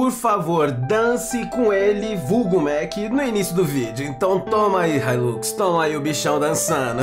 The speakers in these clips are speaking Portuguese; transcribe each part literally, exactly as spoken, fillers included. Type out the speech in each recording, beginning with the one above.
por favor, dance com ele, vulgo Mac, no início do vídeo. Então toma aí, Hilux, toma aí o bichão dançando.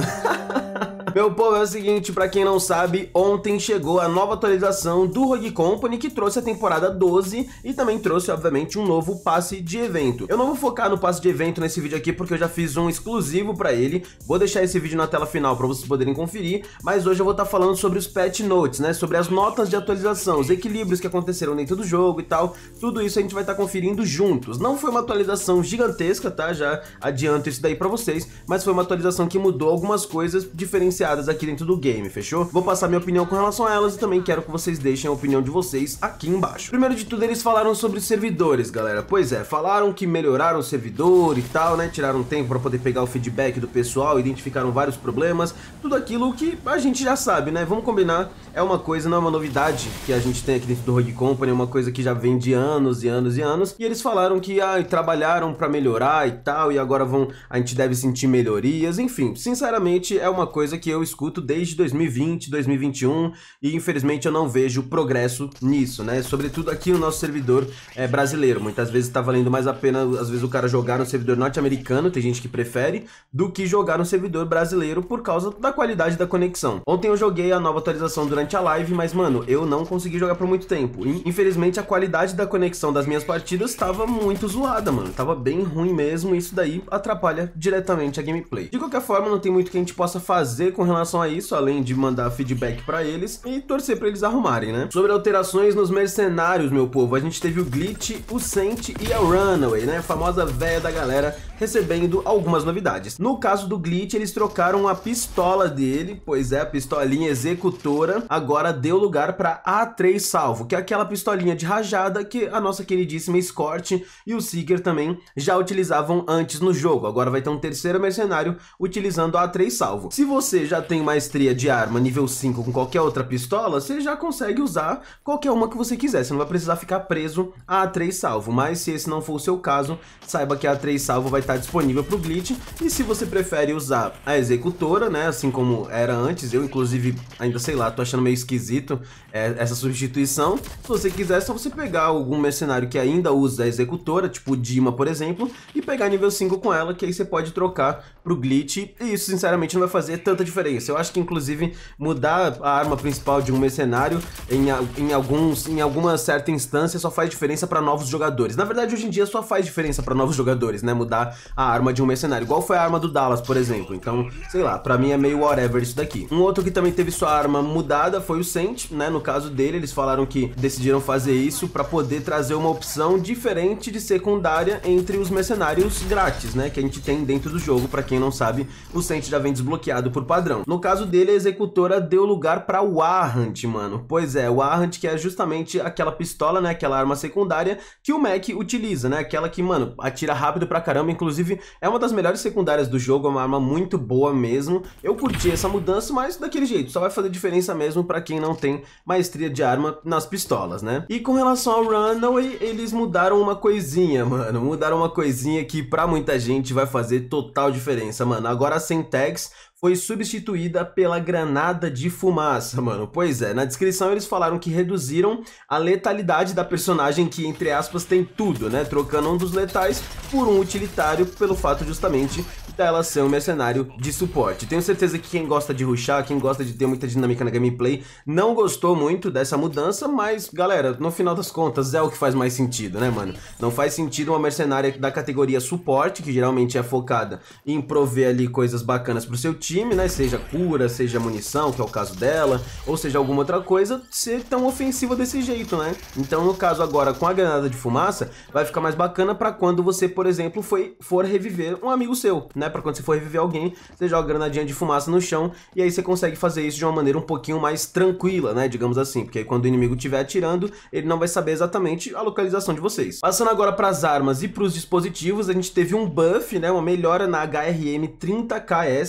Meu povo, é o seguinte, pra quem não sabe, ontem chegou a nova atualização do Rogue Company, que trouxe a temporada doze e também trouxe, obviamente, um novo passe de evento. Eu não vou focar no passe de evento nesse vídeo aqui, porque eu já fiz um exclusivo pra ele. Vou deixar esse vídeo na tela final pra vocês poderem conferir, mas hoje eu vou estar falando sobre os patch notes, né, sobre as notas de atualização, os equilíbrios que aconteceram dentro do jogo e tal. Tudo isso a gente vai estar conferindo juntos. Não foi uma atualização gigantesca, tá? Já adianto isso daí pra vocês, mas foi uma atualização que mudou algumas coisas diferenciadas aqui dentro do game, fechou? Vou passar minha opinião com relação a elas e também quero que vocês deixem a opinião de vocês aqui embaixo. Primeiro de tudo, eles falaram sobre os servidores, galera. Pois é, falaram que melhoraram o servidor e tal, né? Tiraram tempo para poder pegar o feedback do pessoal, identificaram vários problemas, tudo aquilo que a gente já sabe, né? Vamos combinar, é uma coisa, não é uma novidade que a gente tem aqui dentro do Rogue Company, é uma coisa que já vem de anos e anos e anos, e eles falaram que ah, trabalharam para melhorar e tal, e agora vão, a gente deve sentir melhorias, enfim, sinceramente é uma coisa que eu escuto desde dois mil e vinte, dois mil e vinte e um, e infelizmente eu não vejo progresso nisso, né? Sobretudo aqui no nosso servidor é, brasileiro. Muitas vezes tá valendo mais a pena, às vezes, o cara jogar no servidor norte-americano, tem gente que prefere, do que jogar no servidor brasileiro por causa da qualidade da conexão. Ontem eu joguei a nova atualização durante a live, mas, mano, eu não consegui jogar por muito tempo. Infelizmente, a qualidade da conexão das minhas partidas tava muito zoada, mano. Tava bem ruim mesmo, e isso daí atrapalha diretamente a gameplay. De qualquer forma, não tem muito que a gente possa fazer com relação a isso, além de mandar feedback pra eles e torcer pra eles arrumarem, né? Sobre alterações nos mercenários, meu povo, a gente teve o Glitch, o Saint e a Runaway, né? A famosa véia da galera recebendo algumas novidades. No caso do Glitch, eles trocaram a pistola dele, pois é, a pistolinha executora agora deu lugar pra A três salvo, que é aquela pistolinha de rajada que a nossa queridíssima Escort e o Seeker também já utilizavam antes no jogo. Agora vai ter um terceiro mercenário utilizando a A três salvo. Se você já tem maestria de arma nível cinco com qualquer outra pistola, você já consegue usar qualquer uma que você quiser, você não vai precisar ficar preso a A três salvo, mas se esse não for o seu caso, saiba que a A três salvo vai estar disponível para o Glitch, e se você prefere usar a executora, né, assim como era antes, eu inclusive ainda sei lá, tô achando meio esquisito é, essa substituição, se você quiser é só você pegar algum mercenário que ainda usa a executora, tipo o Dima, por exemplo, e pegar nível cinco com ela, que aí você pode trocar pro Glitch, e isso sinceramente não vai fazer tanta diferença. Eu acho que inclusive mudar a arma principal de um mercenário em, em, alguns, em alguma certa instância só faz diferença para novos jogadores. Na verdade, hoje em dia só faz diferença para novos jogadores, né? Mudar a arma de um mercenário, igual foi a arma do Dallas, por exemplo. Então, sei lá, pra mim é meio whatever isso daqui. Um outro que também teve sua arma mudada foi o Saint, né? No caso dele, eles falaram que decidiram fazer isso para poder trazer uma opção diferente de secundária entre os mercenários grátis, né? Que a gente tem dentro do jogo. Pra quem não sabe, o Saint já vem desbloqueado por padrão. No caso dele, a executora deu lugar para o Warhunt, mano. Pois é, o Warhunt, que é justamente aquela pistola, né, aquela arma secundária que o Mac utiliza, né, aquela que, mano, atira rápido pra caramba, inclusive é uma das melhores secundárias do jogo, é uma arma muito boa mesmo. Eu curti essa mudança, mas daquele jeito, só vai fazer diferença mesmo pra quem não tem maestria de arma nas pistolas, né. E com relação ao Runaway, eles mudaram uma coisinha, mano, mudaram uma coisinha que pra muita gente vai fazer total diferença, mano. Agora a Semtex foi substituída pela granada de fumaça, mano. Pois é, na descrição eles falaram que reduziram a letalidade da personagem, que, entre aspas, tem tudo, né? Trocando um dos letais por um utilitário, pelo fato justamente dela ser um mercenário de suporte. Tenho certeza que quem gosta de rushar, quem gosta de ter muita dinâmica na gameplay, não gostou muito dessa mudança, mas, galera, no final das contas é o que faz mais sentido, né, mano? Não faz sentido uma mercenária da categoria suporte, que geralmente é focada em prover ali coisas bacanas pro seu time, né, seja cura, seja munição, que é o caso dela, ou seja alguma outra coisa, ser tão ofensiva desse jeito, né? Então, no caso agora, com a granada de fumaça, vai ficar mais bacana pra quando você, por exemplo, foi, for reviver um amigo seu, né? Pra quando você for reviver alguém, você joga a granadinha de fumaça no chão, e aí você consegue fazer isso de uma maneira um pouquinho mais tranquila, né, digamos assim, porque aí quando o inimigo estiver atirando, ele não vai saber exatamente a localização de vocês. Passando agora para as armas e para os dispositivos, a gente teve um buff, né, uma melhora na H R M trinta K S, que é aquela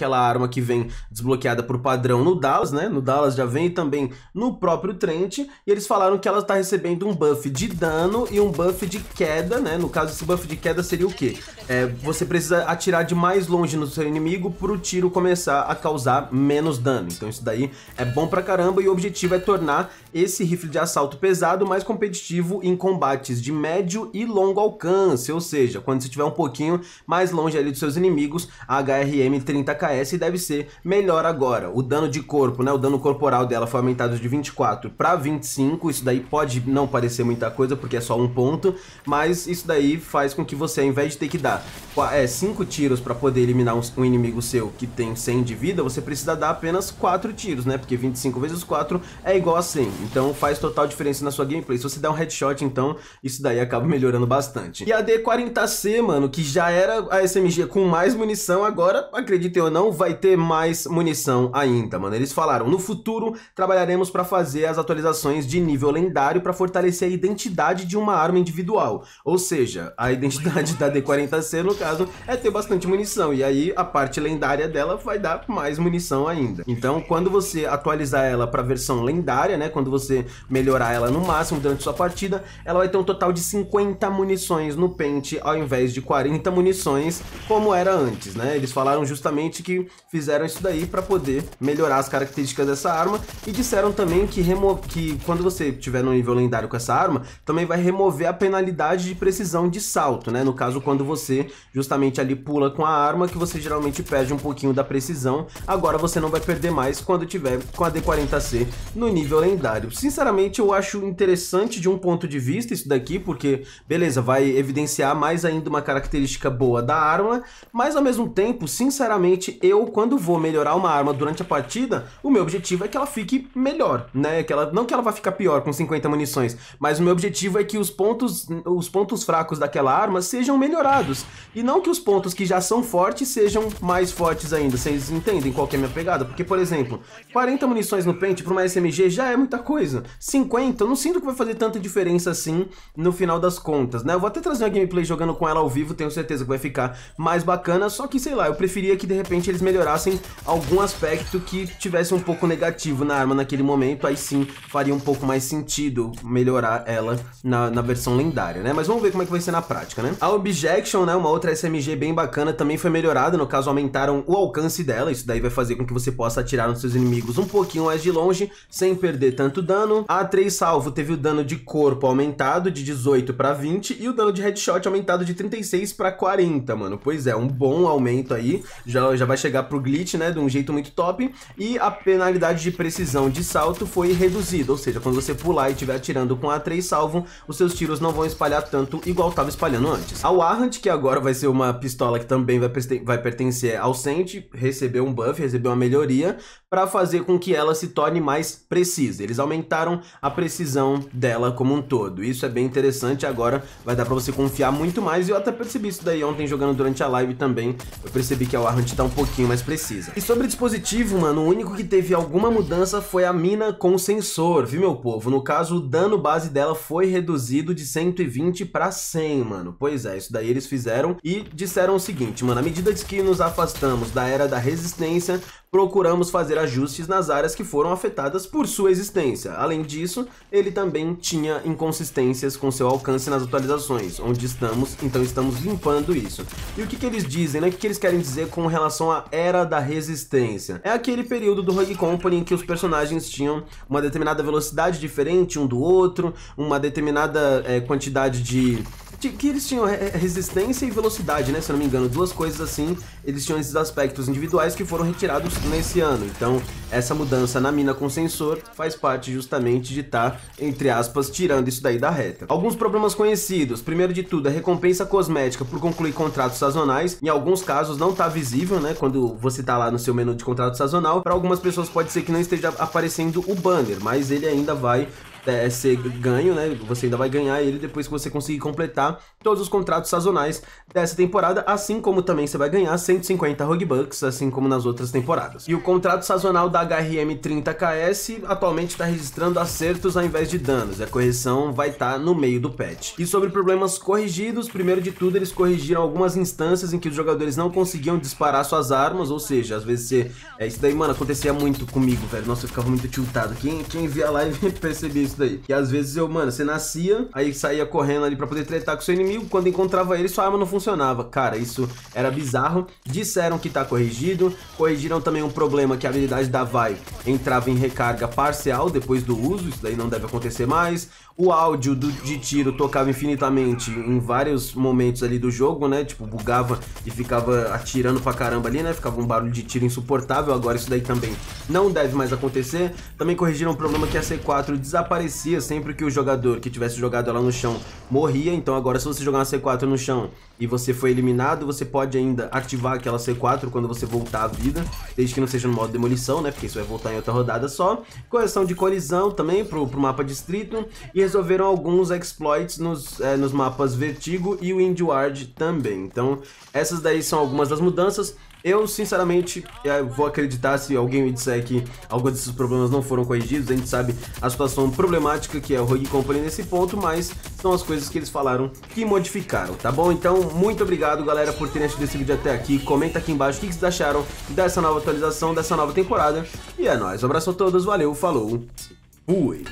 aquela arma que vem desbloqueada por padrão no Dallas, né? No Dallas já vem também no próprio Trent, e eles falaram que ela está recebendo um buff de dano e um buff de queda, né? No caso, esse buff de queda seria o quê? É, você precisa atirar de mais longe no seu inimigo para o tiro começar a causar menos dano. Então isso daí é bom pra caramba, e o objetivo é tornar esse rifle de assalto pesado mais competitivo em combates de médio e longo alcance, ou seja, quando você estiver um pouquinho mais longe ali dos seus inimigos, a H R M trinta K S deve ser melhor agora. O dano de corpo, né, o dano corporal dela foi aumentado de vinte e quatro para vinte e cinco, isso daí pode não parecer muita coisa porque é só um ponto, mas isso daí faz com que você, ao invés de ter que dar é, cinco tiros para poder eliminar um, um inimigo seu que tem cem de vida, você precisa dar apenas quatro tiros, né, porque vinte e cinco vezes quatro é igual a cem, então faz total diferença na sua gameplay. Se você der um headshot, então isso daí acaba melhorando bastante. E a D quarenta C, mano, que já era a S M G com mais munição, agora, acreditem ou não, vai ter mais munição ainda, mano. Eles falaram, no futuro trabalharemos para fazer as atualizações de nível lendário para fortalecer a identidade de uma arma individual, ou seja, a identidade da D quarenta C, no caso, é ter bastante munição, e aí a parte lendária dela vai dar mais munição ainda. Então, quando você atualizar ela para a versão lendária, né, quando você melhorar ela no máximo durante sua partida, ela vai ter um total de cinquenta munições no pente, ao invés de quarenta munições, como era antes, né? Eles falaram justamente que fizeram isso daí para poder melhorar as características dessa arma, e disseram também que, remo que quando você tiver no nível lendário com essa arma, também vai remover a penalidade de precisão de salto, né? No caso, quando você justamente ali pula com a arma, que você geralmente perde um pouquinho da precisão, agora você não vai perder mais quando tiver com a D quarenta C no nível lendário. Sinceramente, eu acho interessante de um ponto de vista isso daqui, porque, beleza, vai evidenciar mais ainda uma característica boa da arma, mas ao mesmo tempo, sinceramente, eu, quando vou melhorar uma arma durante a partida, o meu objetivo é que ela fique melhor, né? Que ela, não que ela vá ficar pior com cinquenta munições, mas o meu objetivo é que os pontos, os pontos fracos daquela arma sejam melhorados, e não que os pontos que já são fortes sejam mais fortes ainda. Vocês entendem qual que é a minha pegada? Porque, por exemplo, quarenta munições no pente para uma S M G já é muita coisa. cinquenta, eu não sinto que vai fazer tanta diferença assim no final das contas, né? Eu vou até trazer uma gameplay jogando com ela ao vivo, tenho certeza que vai ficar mais bacana, só que, sei lá, eu preferia que de repente eles melhorassem algum aspecto que tivesse um pouco negativo na arma naquele momento, aí sim faria um pouco mais sentido melhorar ela na, na versão lendária, né? Mas vamos ver como é que vai ser na prática, né? A Objection, né, uma outra S M G bem bacana, também foi melhorada, no caso aumentaram o alcance dela, isso daí vai fazer com que você possa atirar nos seus inimigos um pouquinho mais de longe, sem perder tanto dano. A A três salvo teve o dano de corpo aumentado de dezoito para vinte e o dano de headshot aumentado de trinta e seis para quarenta, mano. Pois é, um bom aumento aí, já, já vai chegar pro glitch, né, de um jeito muito top. E a penalidade de precisão de salto foi reduzida, ou seja, quando você pular e estiver atirando com a A três salvo, os seus tiros não vão espalhar tanto igual tava espalhando antes. A Warrant, que agora vai ser uma pistola que também vai, vai pertencer ao Sent, recebeu um buff, recebeu uma melhoria para fazer com que ela se torne mais precisa. Eles aumentaram a precisão dela como um todo. Isso é bem interessante, agora vai dar pra você confiar muito mais, e eu até percebi isso daí ontem jogando durante a live também, eu percebi que a Warrant tá um pouquinho mais precisa. E sobre dispositivo, mano, o único que teve alguma mudança foi a mina com sensor, viu, meu povo? No caso, o dano base dela foi reduzido de cento e vinte para cem, mano. Pois é, isso daí eles fizeram e disseram o seguinte, mano, à medida que nos afastamos da era da resistência, procuramos fazer ajustes nas áreas que foram afetadas por sua existência. Além disso, ele também tinha inconsistências com seu alcance nas atualizações, onde estamos, então estamos limpando isso. E o que que eles dizem, né? O que que eles querem dizer com relação à Era da Resistência? É aquele período do Rogue Company em que os personagens tinham uma determinada velocidade diferente um do outro, uma determinada é, quantidade de... que eles tinham resistência e velocidade, né? Se eu não me engano, duas coisas assim, eles tinham esses aspectos individuais que foram retirados nesse ano. Então, essa mudança na mina com sensor faz parte justamente de estar, entre aspas, tirando isso daí da reta. Alguns problemas conhecidos. Primeiro de tudo, a recompensa cosmética por concluir contratos sazonais. Em alguns casos não tá visível, né? Quando você tá lá no seu menu de contrato sazonal. Para algumas pessoas pode ser que não esteja aparecendo o banner, mas ele ainda vai é, ser ganho, né? Você ainda vai ganhar ele depois que você conseguir completar todos os contratos sazonais dessa temporada, assim como também você vai ganhar cento e cinquenta Roguebucks, assim como nas outras temporadas. E o contrato sazonal da H R M trinta K S atualmente está registrando acertos ao invés de danos, e a correção vai estar no meio do patch. E sobre problemas corrigidos, primeiro de tudo eles corrigiram algumas instâncias em que os jogadores não conseguiam disparar suas armas, ou seja, às vezes você... É, isso daí, mano, acontecia muito comigo, velho. Nossa, eu ficava muito tiltado. Quem, quem via a live percebia isso daí. E às vezes eu, mano, você nascia, aí saía correndo ali pra poder tretar com seu inimigo, quando encontrava ele, sua arma não funcionava. Cara, isso era bizarro. Disseram que tá corrigido. Corrigiram também um problema que a habilidade da Vai entrava em recarga parcial depois do uso, isso daí não deve acontecer mais. O áudio do, de tiro tocava infinitamente em vários momentos ali do jogo, né? Tipo, bugava e ficava atirando pra caramba ali, né? Ficava um barulho de tiro insuportável. Agora isso daí também não deve mais acontecer. Também corrigiram um problema que a C quatro desaparecia sempre que o jogador que tivesse jogado ela no chão morria. Então agora, se você jogar uma C quatro no chão e você foi eliminado, você pode ainda ativar aquela C quatro quando você voltar à vida, desde que não seja no modo demolição, né? Porque isso vai voltar em outra rodada só. Correção de colisão também pro, pro mapa distrito. E resolveram alguns exploits nos, é, nos mapas Vertigo e Windward também. Então, essas daí são algumas das mudanças. Eu, sinceramente, é, vou acreditar se alguém me disser que alguns desses problemas não foram corrigidos. A gente sabe a situação problemática que é o Rogue Company nesse ponto, mas são as coisas que eles falaram que modificaram, tá bom? Então, muito obrigado, galera, por terem assistido esse vídeo até aqui. Comenta aqui embaixo o que vocês acharam dessa nova atualização, dessa nova temporada. E é nóis. Um abraço a todos, valeu, falou, fui!